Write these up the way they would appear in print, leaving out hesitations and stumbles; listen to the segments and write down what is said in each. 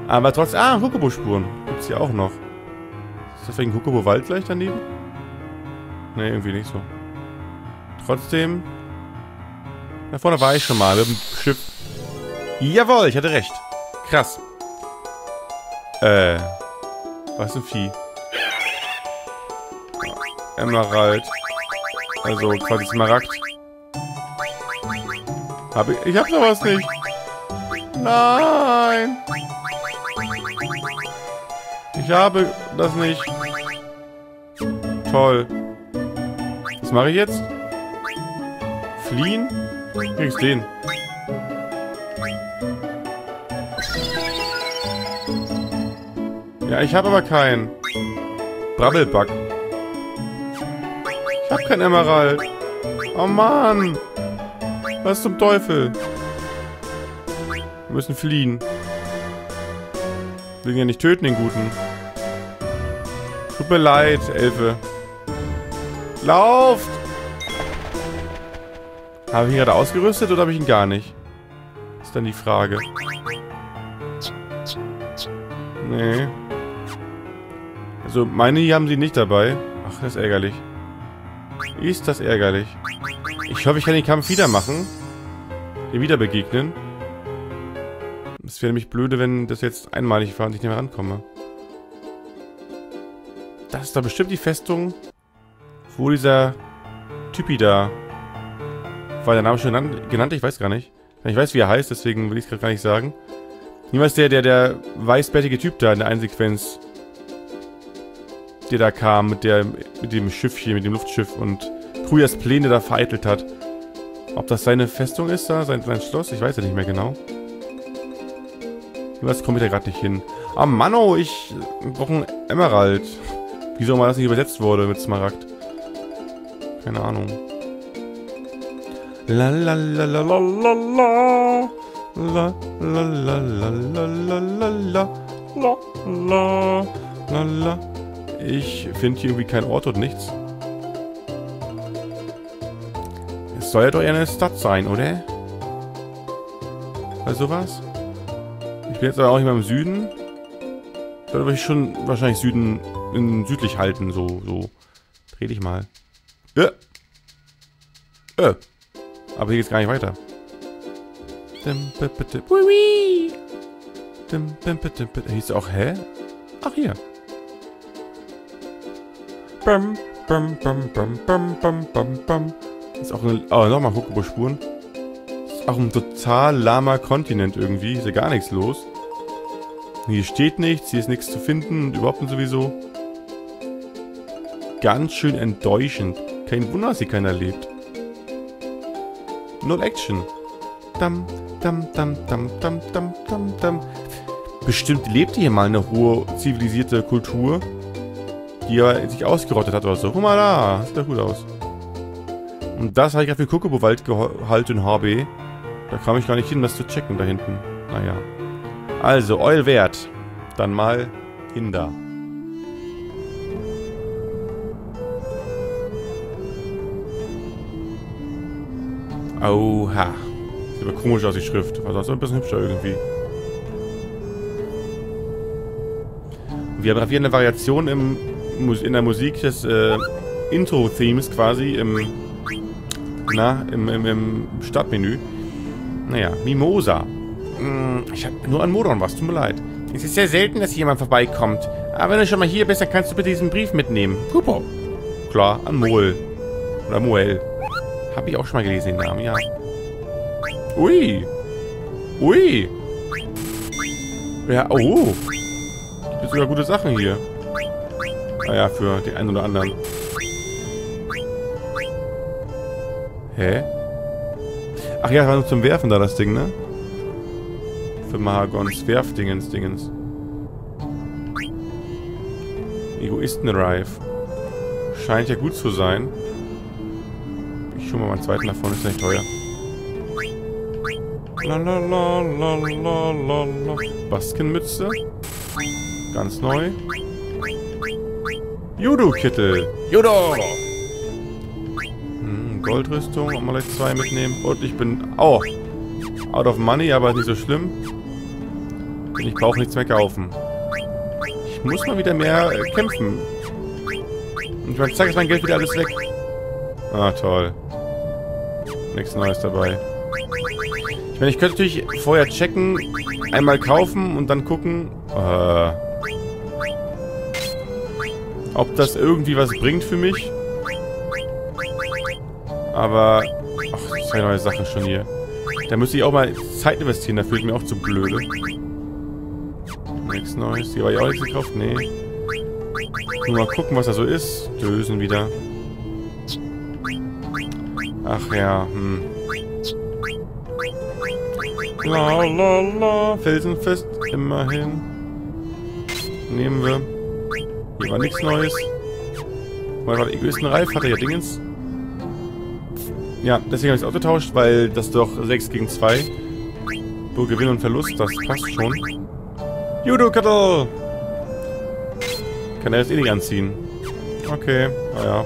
Aber trotzdem... Ah, Chocobo-Spuren. Gibt's hier auch noch. Ist das vielleicht ein Chocobo-Wald gleich daneben? Ne, irgendwie nicht so. Trotzdem... Da vorne war ich schon mal mit dem Schiff. Jawohl, ich hatte recht. Krass. Was ist ein Vieh? Emerald. Also quasi Smaragd. Ich hab sowas nicht. Nein. Ich habe das nicht. Toll. Was mache ich jetzt? Fliehen? Kriegst den. Ja, ich habe aber keinen. Brabbelbug. Ich habe kein Emerald. Oh Mann. Was zum Teufel? Wir müssen fliehen. Wir will ihn ja nicht töten, den Guten. Tut mir leid, Elfe. Lauft! Habe ich ihn gerade ausgerüstet oder habe ich ihn gar nicht? Ist dann die Frage. Nee. Also, meine hier haben sie nicht dabei. Ach, das ist ärgerlich. Ist das ärgerlich. Ich hoffe, ich kann den Kampf wieder machen. Ihr wieder begegnen. Es wäre nämlich blöde, wenn das jetzt einmalig war und ich nicht mehr rankomme. Das ist doch bestimmt die Festung, wo dieser Typi da... War der Name schon genannt? Ich weiß gar nicht. Ich weiß, wie er heißt, deswegen will ich es gerade gar nicht sagen. Niemals der weißbärtige Typ da in der einen Sequenz, der da kam mit dem Schiffchen, mit dem Luftschiff und Kruyas Pläne da vereitelt hat. Ob das seine Festung ist da, sein Schloss? Ich weiß ja nicht mehr genau. Was komme ich da gerade nicht hin? Ah, Manno, ich brauche einen Emerald. Wieso mal das nicht übersetzt wurde mit Smaragd? Keine Ahnung. La la la la la la la la la la la la la la la la. Ich finde hier irgendwie keinen Ort und nichts. Es soll ja doch eher eine Stadt sein, oder? Oder sowas? Ich bin jetzt aber auch nicht mehr im Süden. Sollte ich schon wahrscheinlich südlich halten, so. Dreh dich mal. Aber hier geht's gar nicht weiter. Hieß auch, hä? Ach, hier. Ist auch eine... Oh, nochmal Chocobo-Spuren. Ist auch ein total lahmer Kontinent irgendwie. Ist ja gar nichts los. Hier steht nichts, hier ist nichts zu finden und überhaupt nicht sowieso. Ganz schön enttäuschend. Kein Wunder, dass hier keiner lebt. Null Action. Bestimmt lebte hier mal eine hohe zivilisierte Kultur, die aber sich ausgerottet hat oder so. Guck mal da, sieht doch gut aus. Und das habe ich gerade für Chocobo-Wald gehalten, HB. Da kam ich gar nicht hin, das zu checken da hinten. Naja. Also, Oil wert. Dann mal hin da. Oha. Sieht aber komisch aus, die Schrift. War sonst ein bisschen hübscher irgendwie. Wir haben wieder eine Variation in der Musik des Intro-Themes quasi im Startmenü. Naja, Mimosa. Ich habe nur an Modon was, tut mir leid. Es ist sehr selten, dass jemand vorbeikommt. Aber wenn du schon mal hier bist, dann kannst du bitte diesen Brief mitnehmen. Pupo. Klar, an Moel. Oder Moel. Habe ich auch schon mal gelesen, den Namen, ja. Ui. Ui. Ja, oh. Gibt sogar gute Sachen hier. Naja, für den einen oder anderen. Hä? Ach ja, das war nur zum Werfen da, das Ding, ne? Für Mahagons Werfdingens. Egoisten-Rife. Scheint ja gut zu sein. Ich schau mal meinen zweiten nach vorne, ist ja nicht teuer. Lalalala. Baskenmütze. Ganz neu. Judo-Kittel. Judo! Goldrüstung. Auch mal gleich 2 mitnehmen. Und ich bin... Oh! Out of money, aber nicht so schlimm. Ich brauche nichts mehr kaufen. Ich muss mal wieder mehr kämpfen. Und ich zack, ist mein Geld wieder alles weg. Ah, toll. Nichts Neues dabei. Ich meine, ich könnte natürlich vorher checken, einmal kaufen und dann gucken, ob das irgendwie was bringt für mich. Aber, ach, zwei neue Sachen schon hier. Da müsste ich auch mal Zeit investieren, da fühlt mir auch zu blöde. Nichts Neues. Hier war ja auch nichts gekauft, nee. Nur mal gucken, was da so ist. Dösen wieder. Ach ja, La la la. Felsenfest, immerhin. Nehmen wir. Hier war nichts Neues. Weil der Egoisten Ralf hatte ja Dingens. Ja, deswegen habe ich es ausgetauscht, weil das doch 6 gegen 2. Nur Gewinn und Verlust, das passt schon. Judo-Kattel! Kann er jetzt eh nicht anziehen. Okay, naja.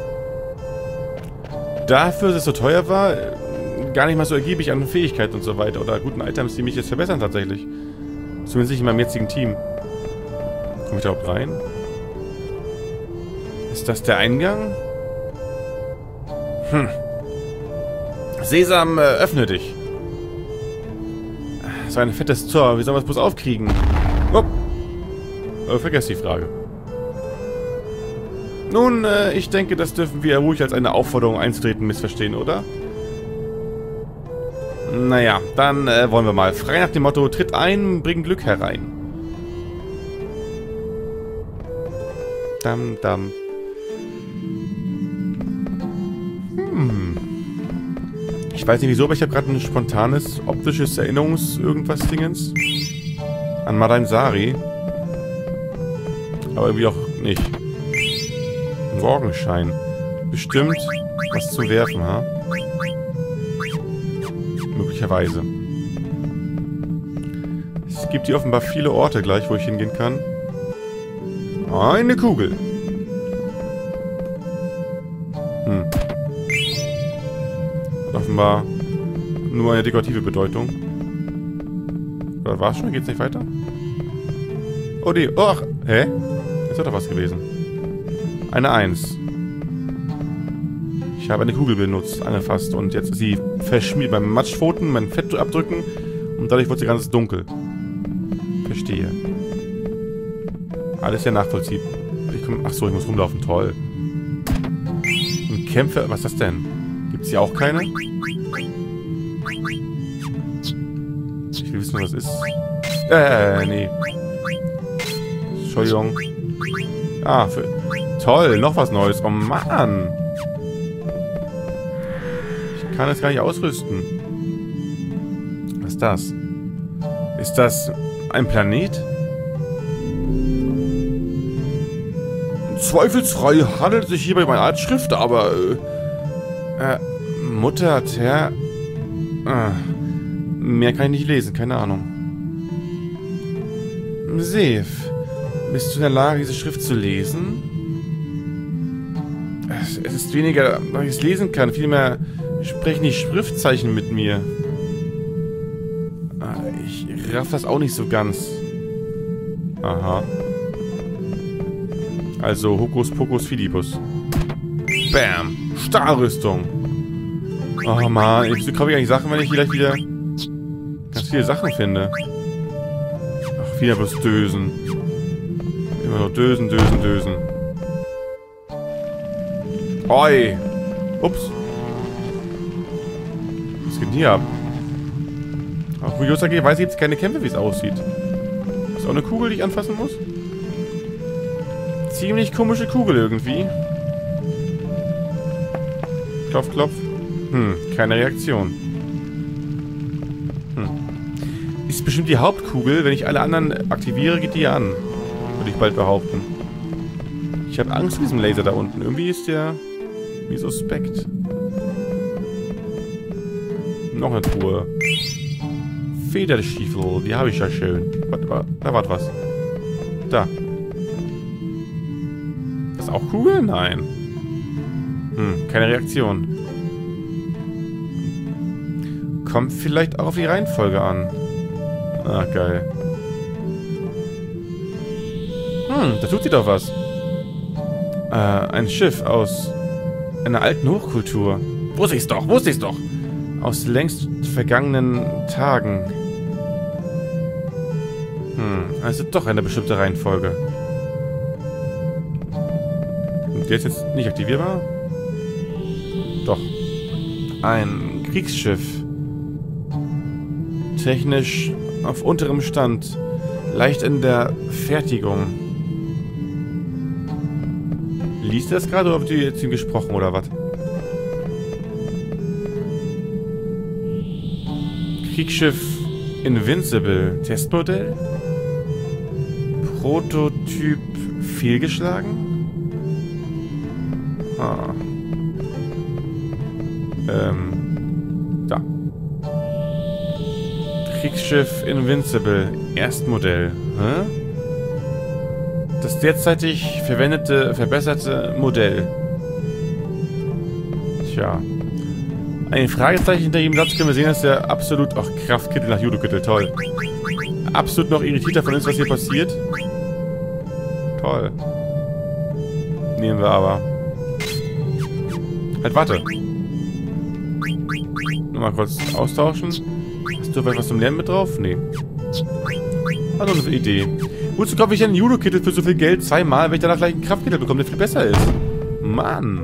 Dafür, dass es so teuer war, gar nicht mal so ergiebig an Fähigkeiten und so weiter. Oder guten Items, die mich jetzt verbessern tatsächlich. Zumindest nicht in meinem jetzigen Team. Komme ich da überhaupt rein? Ist das der Eingang? Sesam, öffne dich. So ein fettes Tor. Wie sollen wir es bloß aufkriegen? Oh. Vergesst die Frage. Nun, ich denke, das dürfen wir ruhig als eine Aufforderung einzutreten missverstehen, oder? Naja, dann wollen wir mal. Frei nach dem Motto, tritt ein, bring Glück herein. Dam, dam. Ich weiß nicht wieso, aber ich habe gerade ein spontanes, optisches Erinnerungs-Irgendwas-Dingens an Madame Sari. Aber irgendwie auch nicht. Morgenschein. Bestimmt was zu werfen, ha? Möglicherweise. Es gibt hier offenbar viele Orte gleich, wo ich hingehen kann. Eine Kugel. Offenbar nur eine dekorative Bedeutung. Oder war es schon? Geht's nicht weiter? Oh, die... Oh, ach, hä? Jetzt hat doch was gewesen. Eine 1. Ich habe eine Kugel benutzt, angefasst und jetzt ist sie verschmiert beim Matschpfoten, mein Fett abdrücken und dadurch wird sie ganz dunkel. Verstehe. Alles ja nachvollziehbar. Achso, ich muss rumlaufen. Toll. Und Kämpfe... Was ist das denn? Gibt's hier auch keine? Ich will wissen, was das ist. Nee. Entschuldigung. Ah, toll, noch was Neues. Oh Mann. Ich kann es gar nicht ausrüsten. Was ist das? Ist das ein Planet? Zweifelsfrei handelt es sich hierbei um eine Art Schrift, aber... Mutter, Ter... mehr kann ich nicht lesen, keine Ahnung. Sef, bist du in der Lage, diese Schrift zu lesen? Es ist weniger, dass ich es lesen kann. Vielmehr sprechen die Schriftzeichen mit mir. Ich raff das auch nicht so ganz. Aha. Also Hokus Pokus Fidibus. Bam! Stahlrüstung! Oh Mann, wieso kaufe ich eigentlich Sachen, wenn ich vielleicht wieder ganz viele Sachen finde? Ach, wieder bloß Dösen. Immer nur Dösen, Dösen, Dösen. Oi! Ups. Was geht denn hier ab? Auf Kuriosa G weiß ich jetzt keine Kämpfe, wie es aussieht. Ist auch eine Kugel, die ich anfassen muss? Ziemlich komische Kugel irgendwie. Klopf, klopf. Keine Reaktion. Ist bestimmt die Hauptkugel. Wenn ich alle anderen aktiviere, geht die an. Würde ich bald behaupten. Ich habe Angst vor diesem Laser da unten. Irgendwie ist der... wie suspekt. Noch eine Truhe. Federstiefel. Die habe ich ja schön. Da war was. Da. Das ist auch Kugel? Nein. Keine Reaktion. Kommt vielleicht auch auf die Reihenfolge an. Ah, geil. Da tut sie doch was. Ein Schiff aus einer alten Hochkultur. Wusste ich's doch, wusste ich's doch. Aus längst vergangenen Tagen. Also doch eine bestimmte Reihenfolge. Der ist jetzt nicht aktivierbar? Doch. Ein Kriegsschiff. Technisch auf unterem Stand. Leicht in der Fertigung. Liest er das gerade oder habt ihr jetzt ihm gesprochen oder was? Kriegsschiff Invincible. Testmodell? Prototyp fehlgeschlagen? Da. Kriegsschiff Invincible. Erstmodell. Hä? Das derzeitig verwendete, verbesserte Modell. Tja. Ein Fragezeichen hinter jedem Satz können wir sehen, dass der absolut... Ach, Kraftkittel nach Judo-Kittel. Toll. Absolut noch irritiert davon ist, was hier passiert. Toll. Nehmen wir aber. Halt, warte. Nur mal kurz austauschen. Hast du was zum Lernen mit drauf? Nee. Hat doch eine Idee. Wozu kaufe ich einen Judo-Kittel für so viel Geld zweimal, wenn ich danach gleich einen Kraftkittel bekomme, der viel besser ist? Mann.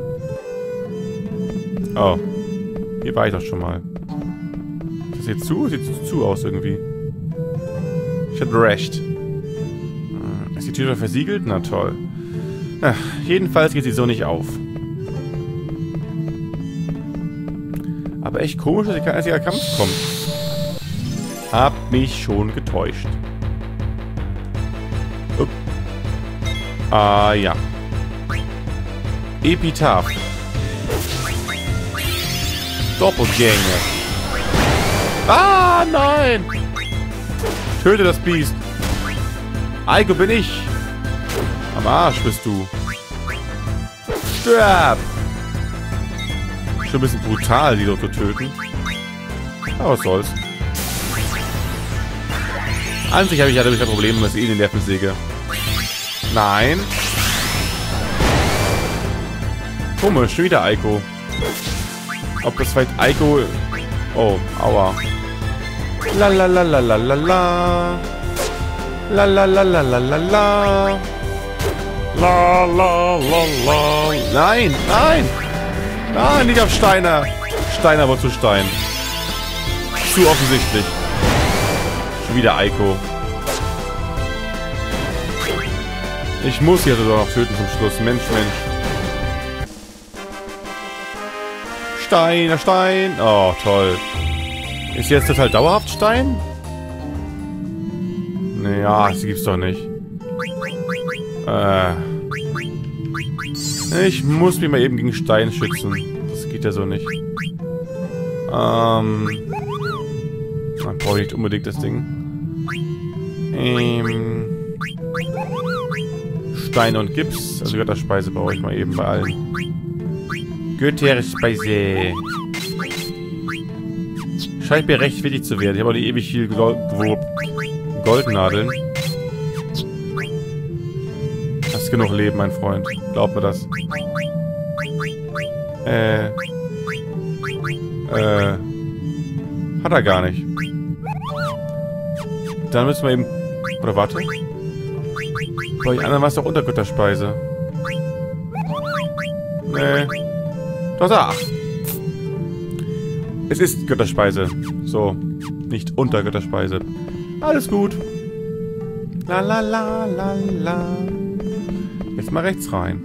Oh. Hier war ich doch schon mal. Ist das jetzt zu? Sieht zu aus irgendwie. Ich hab recht. Ist die Tür versiegelt? Na toll. Ach, jedenfalls geht sie so nicht auf. Aber echt komisch, dass hier kein einziger Kampf kommt. Hab mich schon getäuscht. Ah, ja. Epitaph. Doppelgänge. Ah, nein! Töte das Biest. Eiko bin ich. Am Arsch bist du. Stirb! Schon ein bisschen brutal, die dort zu töten. Aber was soll's. An sich habe ich ja damit kein Problem mit der Nervensäge. Nein. Komisch, schon wieder Eiko. Ob das vielleicht Eiko... Oh, aua. La la la la la la la. La la la la la la la. La la la la. Nein, nein. Nein, nicht auf Steiner. Steiner wird zu Stein. Zu offensichtlich. Schon wieder Eiko. Ich muss hier sogar noch töten zum Schluss. Mensch, Mensch. Stein, Stein. Oh, toll. Ist jetzt total dauerhaft Stein? Naja, das gibt's doch nicht. Ich muss mich mal eben gegen Stein schützen. Das geht ja so nicht. Dann brauche ich nicht unbedingt das Ding. Steine und Gips. Also Götterspeise brauche ich mal eben bei allen. Götterspeise. Scheint mir recht wichtig zu werden. Ich habe auch nicht ewig viel Goldnadeln. Hast genug Leben, mein Freund. Glaub mir das. Hat er gar nicht. Dann müssen wir eben... Oder warte. Bei den anderen war es doch unter Götterspeise. Nee. Doch da. Es ist Götterspeise. So. Nicht unter Götterspeise. Alles gut. La la la la la. Jetzt mal rechts rein.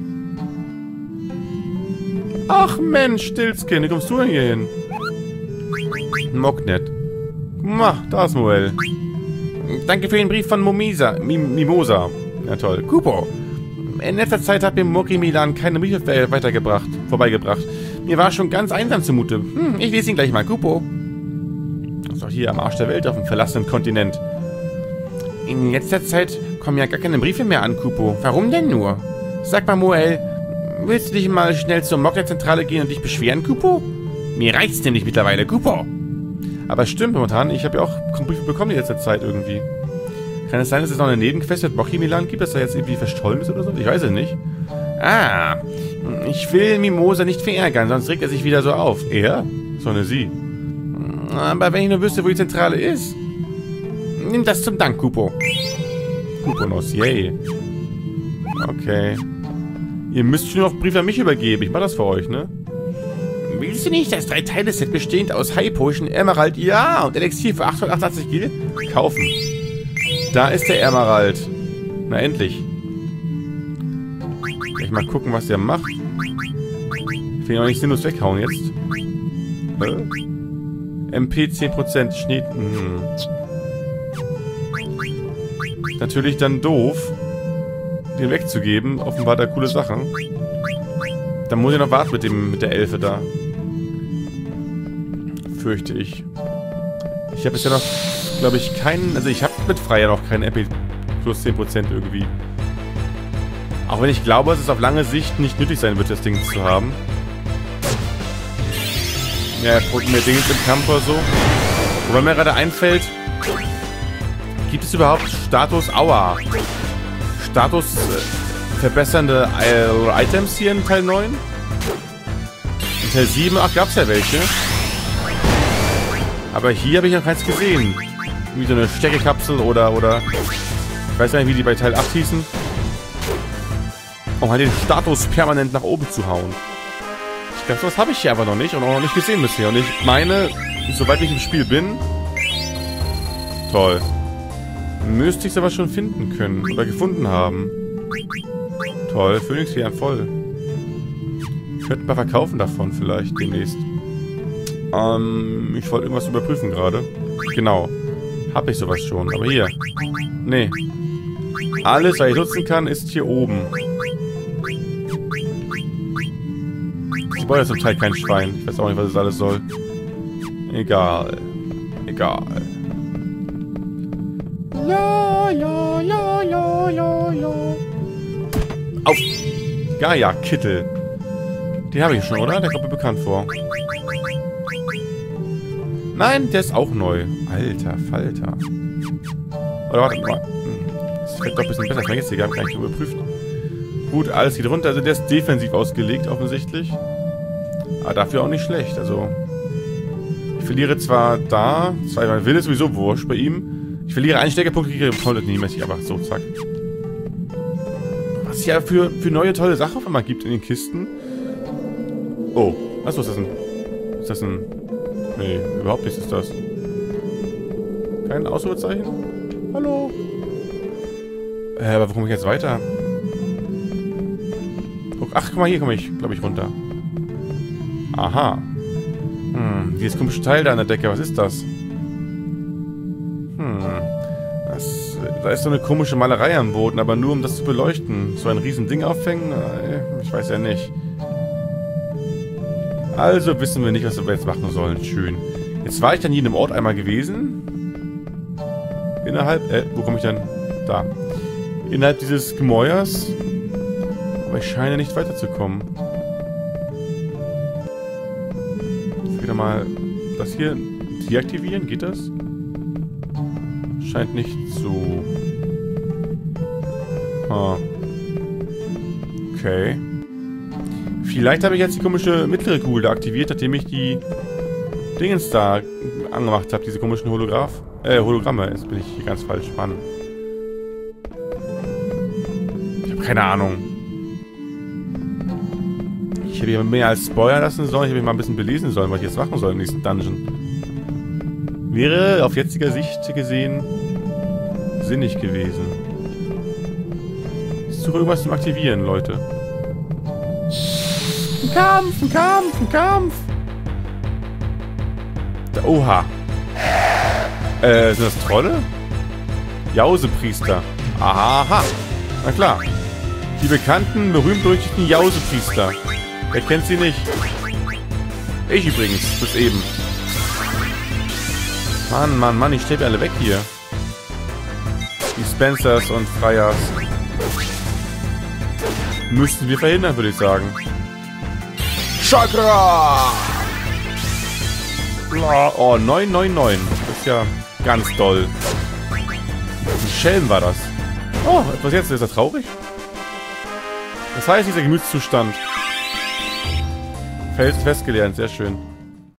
Ach Mensch, Stilzkin, wie kommst du denn hier hin? Mocknet. Da ist Moel. Danke für den Brief von Mimosa. Ja toll. Kupo. In letzter Zeit hat mir Moki Milan keine Briefe vorbeigebracht. Mir war schon ganz einsam zumute. Ich lese ihn gleich mal. Kupo. Das ist doch hier am Arsch der Welt auf dem verlassenen Kontinent. In letzter Zeit kommen ja gar keine Briefe mehr an, Kupo. Warum denn nur? Sag mal, Moel, willst du dich mal schnell zur Mokka-Zentrale gehen und dich beschweren, Kupo? Mir reicht's nämlich mittlerweile, Kupo. Aber stimmt momentan, ich habe ja auch Briefe bekommen in letzter Zeit irgendwie. Kann es sein, dass es noch eine Nebenquest mit Bochimilan gibt, dass er jetzt irgendwie verschollen ist oder so? Ich weiß es nicht. Ah, ich will Mimosa nicht verärgern, sonst regt er sich wieder so auf. Er? Sondern sie. Aber wenn ich nur wüsste, wo die Zentrale ist. Nimm das zum Dank, Kupo. Kuponos, yay. Okay. Ihr müsst schon noch Brief an mich übergeben. Ich mach das für euch, ne? Willst du nicht das 3-Teile-Set bestehend aus High Potion, Emerald, ja, und Elixier für 888 Gil kaufen? Da ist der Emerald. Na, endlich. Gleich mal gucken, was der macht. Ich will ihn auch nicht sinnlos weghauen jetzt. MP 10%, Schnee... Natürlich dann doof, den wegzugeben. Offenbar da coole Sachen. Dann muss ich noch warten mit der Elfe da. Fürchte ich. Ich habe bisher noch, glaube ich, keinen... Also ich habe mit Freier noch keinen MP plus 10% irgendwie. Auch wenn ich glaube, dass es auf lange Sicht nicht nötig sein wird, das Ding zu haben. Ja, mehr Dinge im Kampf oder so. Wobei mir gerade einfällt... Gibt es überhaupt Status... Aua! Status verbessernde Items hier in Teil 9? In Teil 7, ach, gab es ja welche. Aber hier habe ich noch keins gesehen. Wie so eine Steckekapsel oder... Ich weiß gar nicht, wie die bei Teil 8 hießen. Um halt den Status permanent nach oben zu hauen. Ich glaube, sowas habe ich hier aber noch nicht und auch noch nicht gesehen bisher. Und ich meine, soweit ich im Spiel bin... Toll. Müsste ich es aber schon finden können. Oder gefunden haben. Toll, Phönixfedern voll. Ich könnte mal verkaufen davon vielleicht demnächst. Ich wollte irgendwas überprüfen gerade. Genau. Habe ich sowas schon. Aber hier. Nee. Alles, was ich nutzen kann, ist hier oben. Ich brauche ja zum Teil kein Schwein. Ich weiß auch nicht, was das alles soll. Egal. Egal. Ja, ja, ja, ja, ja, ja. Auf! Gaia, Kittel. Den habe ich schon, oder? Der kommt mir bekannt vor. Nein, der ist auch neu. Alter Falter. Oder warte mal. Das fällt doch ein bisschen besser. Ich meine, ich habe gar nicht überprüft. Gut, alles geht runter. Also der ist defensiv ausgelegt, offensichtlich. Aber dafür auch nicht schlecht. Also, ich verliere zwar da, zweimal will es sowieso wurscht bei ihm. Ich verliere einen Steckerpunkt, kriege ich nie mäßig, aber so, zack. Was es ja für neue tolle Sachen auf einmal gibt in den Kisten. Oh, achso, ist das ein... Ist das ein... Nee, überhaupt nichts ist das. Kein Ausrufezeichen? Hallo? Aber wo komme ich jetzt weiter? Ach, guck mal, hier komme ich, glaube ich, runter. Aha. Dieses komische Teil da an der Decke, was ist das? Da ist so eine komische Malerei am Boden, aber nur um das zu beleuchten. So ein riesen Ding aufhängen? Ich weiß ja nicht. Also wissen wir nicht, was wir jetzt machen sollen. Schön. Jetzt war ich dann hier in dem Ort einmal gewesen. Innerhalb... wo komme ich denn? Da. Innerhalb dieses Gemäuers. Aber ich scheine nicht weiterzukommen. Wieder mal das hier deaktivieren. Geht das? Scheint nicht so. Okay. Vielleicht habe ich jetzt die komische mittlere Kugel da aktiviert, nachdem ich die Dingens da angemacht habe, diese komischen Hologramme. Jetzt bin ich hier ganz falsch. Mann. Ich habe keine Ahnung. Ich hätte hier mehr als spoilern lassen sollen. Ich hätte mich mal ein bisschen belesen sollen, was ich jetzt machen soll im nächsten Dungeon. Wäre auf jetziger Sicht gesehen sinnig gewesen. Ist doch irgendwas zum Aktivieren, Leute. Ein Kampf, ein Kampf, ein Kampf! Oha. Sind das Trolle? Jausepriester. Aha. Na klar. Die bekannten, berühmt-berüchtigten Jausepriester. Wer kennt sie nicht? Ich übrigens, bis eben. Mann, Mann, Mann, ich sterbe alle weg hier. Die Spencers und Freiers. Müssten wir verhindern, würde ich sagen. Chakra! Oh, 999. Das ist ja ganz doll. Schelm war das. Oh, was jetzt? Ist er traurig? Das heißt, dieser Gemütszustand. Fels festgelernt, sehr schön.